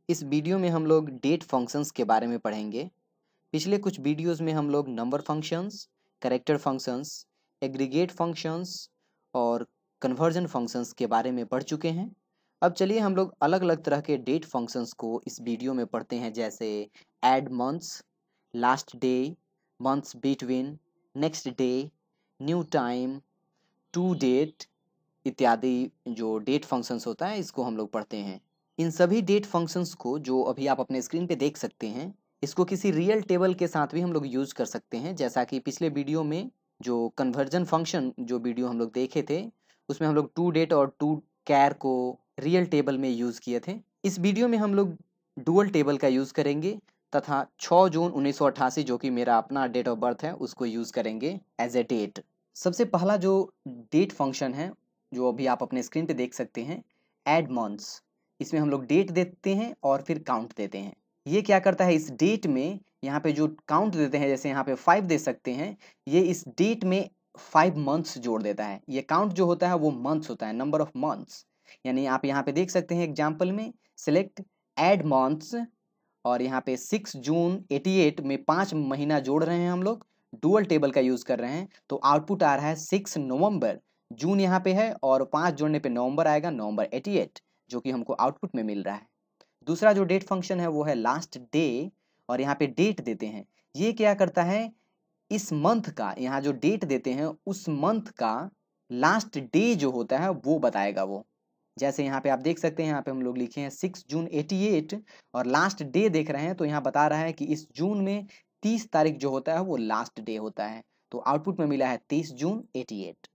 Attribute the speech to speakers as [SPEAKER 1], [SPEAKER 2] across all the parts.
[SPEAKER 1] इस वीडियो में हम लोग डेट फंक्शंस के बारे में पढ़ेंगे। पिछले कुछ वीडियोस में हम लोग number functions, character functions, aggregate functions और कन्वर्जन फंक्शंस के बारे में पढ़ चुके हैं। अब चलिए हम लोग अलग अलग तरह के डेट फंक्शंस को इस वीडियो में पढ़ते हैं, जैसे add months, last day, months between, next day, new time, to date इत्यादि। जो डेट फंक्शंस होता है इसको हम लोग पढ़ते हैं। इन सभी डेट फंक्शंस को जो अभी आप अपने स्क्रीन पे देख सकते हैं, इसको किसी रियल टेबल के साथ भी हम लोग यूज कर सकते हैं। जैसा कि पिछले वीडियो में जो कन्वर्जन फंक्शन जो वीडियो हम लोग देखे थे, उसमें हम लोग टू डेट और टू कैर को रियल टेबल में यूज किए थे। इस वीडियो में हम लोग डुअल टेबल का यूज करेंगे तथा 6 जून 1988 जो कि मेरा अपना डेट ऑफ बर्थ है उसको यूज करेंगे एज ए डेट। सबसे पहला जो डेट फंक्शन है जो अभी आप अपने स्क्रीन पे देख सकते हैं, ऐड मंथ्स। इसमें हम लोग डेट देते हैं और फिर काउंट देते हैं। ये क्या करता है, इस डेट में यहाँ पे जो काउंट देते हैं, जैसे यहाँ पे 5 दे सकते हैं, ये इस डेट में 5 मंथ्स जोड़ देता है। ये काउंट जो होता है वो मंथ्स होता है, नंबर ऑफ मंथ्स। यानी आप यहाँ पे देख सकते हैं एग्जाम्पल में सिलेक्ट ऐड मंथ्स, और यहाँ पे 6 जून 88 में 5 महीना जोड़ रहे हैं हम लोग, डुअल टेबल का यूज कर रहे हैं, तो आउटपुट आ रहा है 6 नवंबर। जून यहाँ पे है और 5 जोड़ने पे नवंबर आएगा, नवंबर 88, जो कि हमको आउटपुट में मिल रहा है। दूसरा जो डेट फंक्शन है वो है लास्ट डे, और यहाँ पे डेट देते हैं। ये क्या करता है, इस मंथ का, यहाँ जो डेट देते हैं उस मंथ का लास्ट डे जो होता है वो बताएगा वो। जैसे यहाँ पे आप देख सकते हैं, यहाँ पे हम लोग लिखे हैं 6 जून 88 और लास्ट डे देख रहे हैं, तो यहाँ बता रहा है कि इस जून में 30 तारीख जो होता है वो लास्ट डे होता है, तो आउटपुट में मिला है 30 जून 88।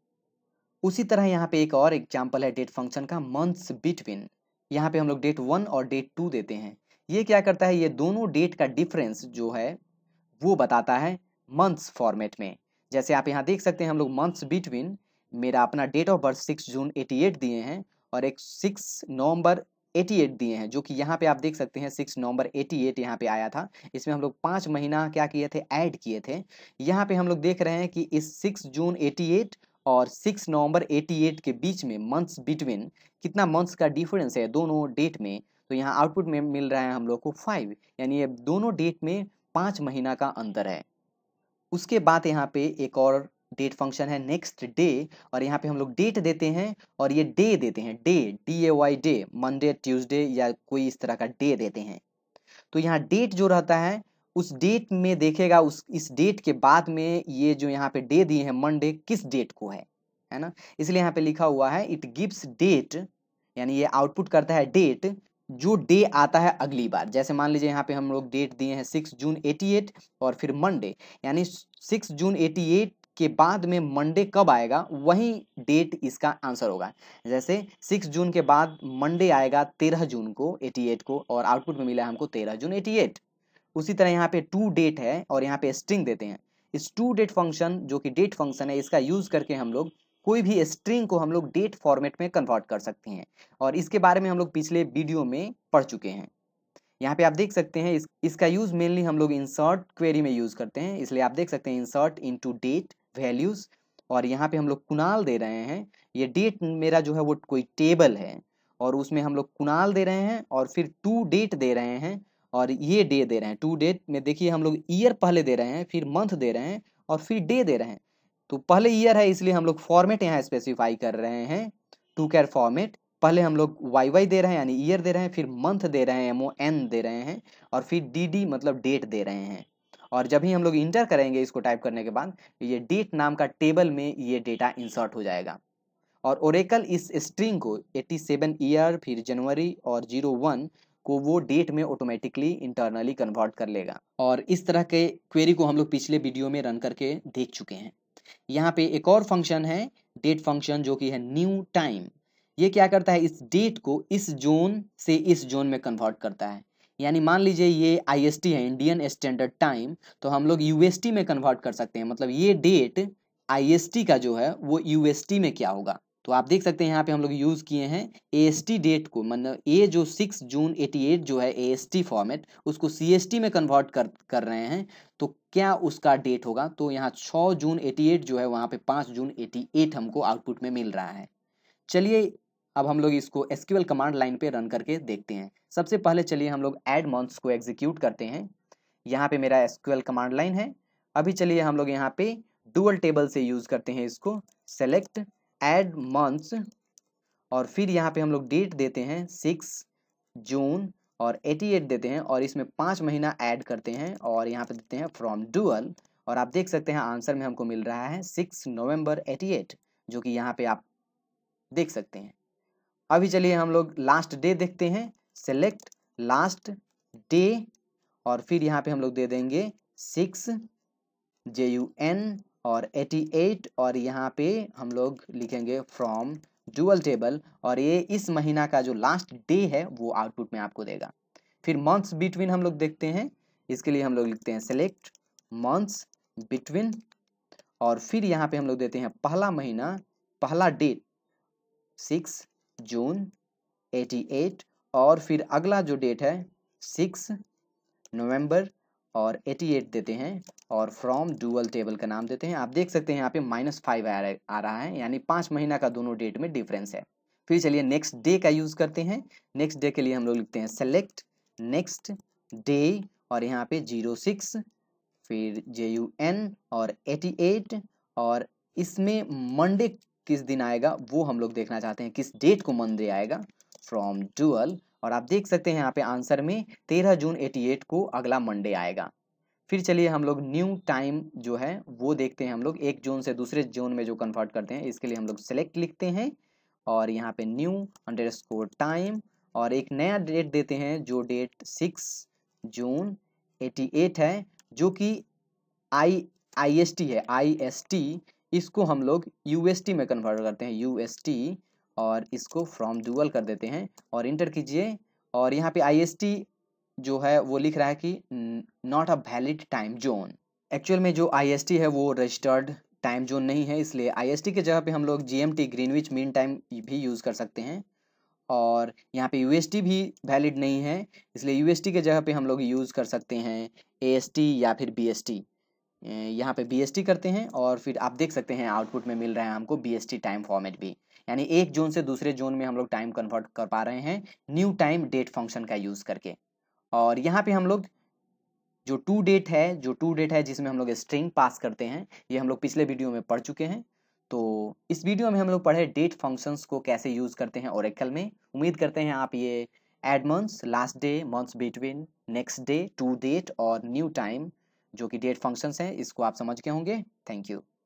[SPEAKER 1] उसी तरह यहाँ पे एक और एग्जाम्पल है डेट फंक्शन का, मंथ्स बिटवीन। यहाँ पे हम लोग डेट 1 और डेट 2 देते हैं। ये क्या करता है, ये दोनों डेट का डिफरेंस जो है वो बताता है मंथ्स फॉर्मेट में। जैसे आप यहाँ देख सकते हैं, हम लोग मंथ्स बिटवीन, मेरा अपना डेट ऑफ बर्थ 6 जून 88 दिए हैं और एक 6 नवंबर 88 दिए हैं, जो कि यहाँ पे आप देख सकते हैं 6 नवंबर 88 यहाँ पे आया था। इसमें हम लोग 5 महीना क्या किए थे, ऐड किए थे। यहाँ पे हम लोग देख रहे हैं कि इस 6 जून 88 और 6 नवंबर 88 के बीच में मंथ्स बिटवीन कितना मंथ्स का डिफरेंस है दोनों डेट में, तो यहाँ आउटपुट में मिल रहा है हम लोग को 5। यानी ये दोनों डेट में 5 महीना का अंतर है। उसके बाद यहाँ पे एक और डेट फंक्शन है नेक्स्ट डे, और यहाँ पे हम लोग डेट देते हैं और ये डे देते हैं, DAY डे, मंडे ट्यूसडे या कोई इस तरह का डे देते हैं। तो यहाँ डेट जो रहता है उस डेट में देखेगा, उस इस डेट के बाद में ये जो यहाँ पे डे दिए हैं मंडे किस डेट को है ना, इसलिए यहाँ पे लिखा हुआ है इट गिव्स डेट, यानी ये आउटपुट करता है डेट जो डे आता है अगली बार। जैसे मान लीजिए यहाँ पे हम लोग डेट दिए हैं 6 जून 88 और फिर मंडे, यानी 6 जून 88 के बाद में मंडे कब आएगा वही डेट इसका आंसर होगा। जैसे 6 जून के बाद मंडे आएगा 13 जून को 88 को, और आउटपुट में मिला हमको 13 जून 88। उसी तरह यहाँ पे टू डेट है और यहाँ पे स्ट्रिंग देते हैं। इस टू डेट फंक्शन जो कि डेट फंक्शन है, इसका यूज करके हम लोग कोई भी स्ट्रिंग को हम लोग डेट फॉर्मेट में कन्वर्ट कर सकते हैं, और इसके बारे में हम लोग पिछले वीडियो में पढ़ चुके हैं। यहाँ पे आप देख सकते हैं इसका यूज मेनली हम लोग इंसर्ट क्वेरी में यूज करते हैं, इसलिए आप देख सकते हैं इंसर्ट इनटू डेट वैल्यूज, और यहाँ पे हम लोग कुणाल दे रहे हैं। ये डेट मेरा जो है वो कोई टेबल है और उसमें हम लोग कुणाल दे रहे हैं और फिर टू डेट दे रहे हैं और ये डे दे रहे हैं। टू डेट में देखिए हम लोग ईयर पहले दे रहे हैं, फिर मंथ दे रहे हैं और फिर डे दे रहे हैं। तो पहले ईयर है इसलिए हम लोग फॉर्मेट यहाँ स्पेसिफाई कर रहे हैं, टू कैर फॉर्मेट। पहले हम लोग YY दे रहे हैं यानी ईयर दे रहे हैं, फिर मंथ दे रहे हैं MON दे रहे हैं, और फिर DD मतलब डेट दे रहे हैं। और जब ही हम लोग इंटर करेंगे इसको टाइप करने के बाद, ये डेट नाम का टेबल में ये डेटा इंसर्ट हो जाएगा। और ओरेकल इस स्ट्रिंग को 87 ईयर फिर जनवरी और 01 को वो डेट में ऑटोमेटिकली इंटरनली कन्वर्ट कर लेगा। और इस तरह के क्वेरी को हम लोग पिछले वीडियो में रन करके देख चुके हैं। यहाँ पे एक और फंक्शन है डेट फंक्शन जो कि है न्यू टाइम। ये क्या करता है, इस डेट को इस जोन से इस जोन में कन्वर्ट करता है। यानी मान लीजिए ये IST है, इंडियन स्टैंडर्ड टाइम, तो हम लोग UST में कन्वर्ट कर सकते हैं। मतलब ये डेट IST का जो है वो UST में क्या होगा, तो आप देख सकते हैं यहाँ पे हम लोग यूज किए हैं AST डेट को, मतलब ये जो 6 जून 88 जो है AST फॉर्मेट, उसको CST में कन्वर्ट कर रहे हैं, तो क्या उसका डेट होगा, तो यहाँ 6 जून 88 जो है वहाँ पे 5 जून 88 हमको आउटपुट में मिल रहा है। चलिए अब हम लोग इसको SQL कमांड लाइन पे रन करके देखते हैं। सबसे पहले चलिए हम लोग ऐड मंथ्स को एग्जीक्यूट करते हैं। यहाँ पे मेरा SQL कमांड लाइन है। अभी चलिए हम लोग यहाँ पे डुअल टेबल से यूज करते हैं इसको। सेलेक्ट ऐड मंथ्स और फिर यहाँ पे हम लोग डेट देते हैं 6 जून और 88 देते हैं और इसमें 5 महीना ऐड करते हैं और यहाँ पे देते हैं फ्रॉम डुअल और आप देख सकते हैं आंसर में हमको मिल रहा है 6 नवंबर 88, जो कि यहाँ पे आप देख सकते हैं। अभी चलिए हम लोग लास्ट डे देखते हैं। सेलेक्ट लास्ट डे और फिर यहाँ पे हम लोग दे देंगे 6 JUN और 88 और यहाँ पे हम लोग लिखेंगे फ्रॉम डुअल टेबल और ये इस महीना का जो लास्ट डे है वो आउटपुट में आपको देगा। फिर मंथ्स बिटवीन हम लोग देखते हैं। इसके लिए हम लोग लिखते हैं सेलेक्ट मंथ्स बिटवीन और फिर यहाँ पे हम लोग देते हैं पहला महीना, पहला डेट 6 जून 88 और फिर अगला जो डेट है 6 नवंबर और 88 देते हैं और फ्रॉम डुअल टेबल का नाम देते हैं। आप देख सकते हैं यहाँ पे -5 आ रहा है, यानी 5 महीना का दोनों डेट में डिफरेंस है। फिर चलिए नेक्स्ट डे का यूज करते हैं। नेक्स्ट डे के लिए हम लोग लिखते हैं सेलेक्ट नेक्स्ट डे और यहाँ पे 06 फिर JUN और 88 और इसमें मंडे किस दिन आएगा वो हम लोग देखना चाहते हैं, किस डेट को मंडे आएगा फ्रॉम डुअल और आप देख सकते हैं यहाँ पे आंसर में 13 जून 88 को अगला मंडे आएगा। फिर चलिए हम लोग न्यू टाइम जो है वो देखते हैं। हम लोग एक जोन से दूसरे जोन में जो कन्वर्ट करते हैं इसके लिए हम लोग सेलेक्ट लिखते हैं और यहाँ पे न्यू अंडरस्कोर टाइम और एक नया डेट देते हैं जो डेट 6 जून 88 है, जो कि IST है। IST इसको हम लोग UST में कन्वर्ट करते हैं, UST और इसको फ्रॉम डुअल कर देते हैं और इंटर कीजिए और यहाँ पे IST जो है वो लिख रहा है कि not a valid time zone. Actual में जो IST है वो रजिस्टर्ड टाइम जोन नहीं है, इसलिए IST के जगह पे हम लोग GMT ग्रीनविच मीन टाइम भी यूज़ कर सकते हैं और यहाँ पे UST भी वैलिड नहीं है, इसलिए UST के जगह पे हम लोग यूज़ कर सकते हैं AST या फिर BST। यहाँ पे BST करते हैं और फिर आप देख सकते हैं आउटपुट में मिल रहा है हमको BST टाइम फॉर्मेट भी, यानी एक जोन से दूसरे जोन में हम लोग टाइम कन्वर्ट कर पा रहे हैं न्यू टाइम डेट फंक्शन का यूज़ करके। और यहाँ पे हम लोग जो टू डेट है जिसमें हम लोग स्ट्रिंग पास करते हैं, ये हम लोग पिछले वीडियो में पढ़ चुके हैं। तो इस वीडियो में हम लोग पढ़े डेट फंक्शंस को कैसे यूज़ करते हैं ओरेकल में। उम्मीद करते हैं आप ये add months, last day, months between, next day, to date और न्यू टाइम जो कि डेट फंक्शंस हैं इसको आप समझ गए होंगे। Thank you.